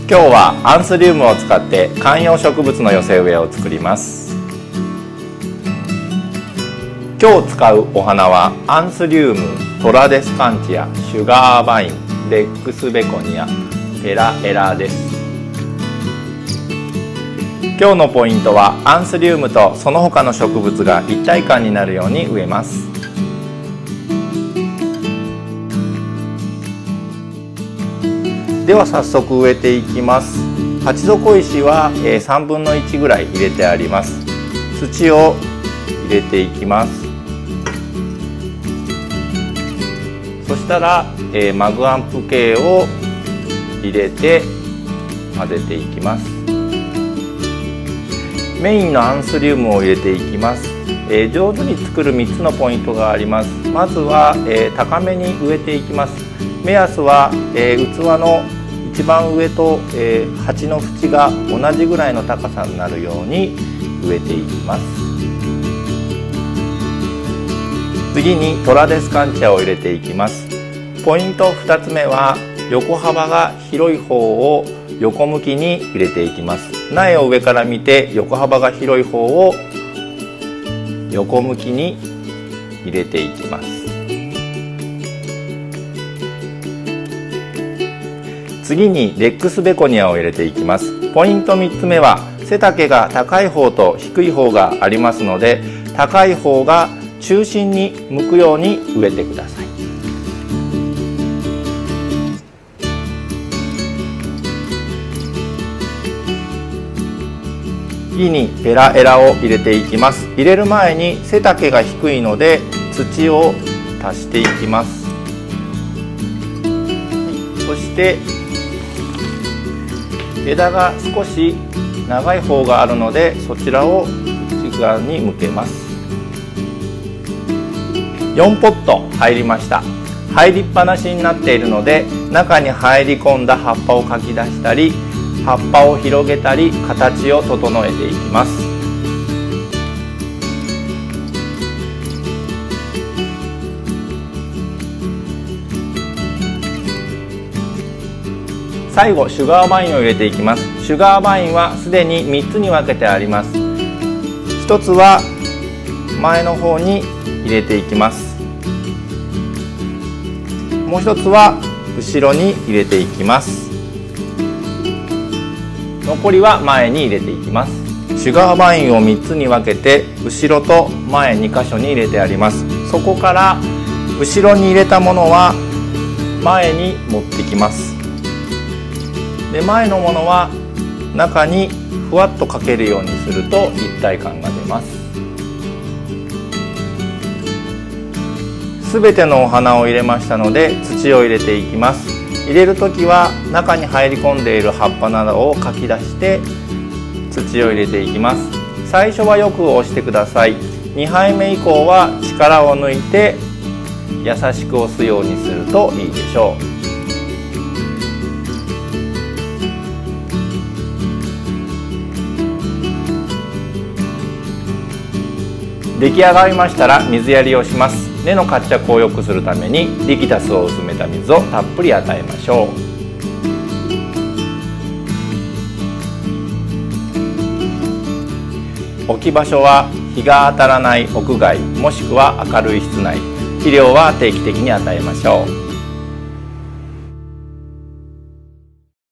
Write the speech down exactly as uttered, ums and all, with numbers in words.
今日はアンスリウムを使って観葉植物の寄せ植えを作ります。今日使うお花はアンスリウム、トラデスカンチア、シュガーバイン、レックスベコニア、ペラエラです。今日のポイントはアンスリウムとその他の植物が一体感になるように植えます。では早速植えていきます。鉢底石はさんぶんのいちぐらい入れてあります。土を入れていきます。そしたらマグアンプ系を入れて混ぜていきます。メインのアンスリウムを入れていきます。えー、上手に作るみっつのポイントがあります。まずは、えー、高めに植えていきます。目安は、えー、器の一番上と、えー、鉢の縁が同じぐらいの高さになるように植えていきます。次にトラデスカンチアを入れていきます。ポイントふたつめは横幅が広い方を横向きに入れていきます。苗を上から見て横幅が広い方を横向きに入れていきます。次にレックスベコニアを入れていきます。ポイントみっつめは背丈が高い方と低い方がありますので、高い方が中心に向くように植えてください。次にペラエラを入れていきます。入れる前に背丈が低いので土を足していきます。そして枝が少し長い方があるのでそちらを内側に向けます。よんポット入りました。入りっぱなしになっているので中に入り込んだ葉っぱをかき出したり葉っぱを広げたり形を整えていきます。最後シュガーバインを入れていきます。シュガーバインはすでにみっつに分けてあります。ひとつは前の方に入れていきます。もう一つは後ろに入れていきます。残りは前に入れていきます。シュガーバインをみっつに分けて後ろと前にかしょに入れてあります。そこから後ろに入れたものは前に持ってきます。で前のものは中にふわっとかけるようにすると一体感が出ます。すべてのお花を入れましたので土を入れていきます。入れるときは中に入り込んでいる葉っぱなどをかき出して土を入れていきます。最初はよく押してください。にはいめ以降は力を抜いて優しく押すようにするといいでしょう。出来上がりましたら水やりをします。根の活着を良くするためにリキタスを薄めた水をたっぷり与えましょう。置き場所は日が当たらない屋外もしくは明るい室内。肥料は定期的に与えましょう。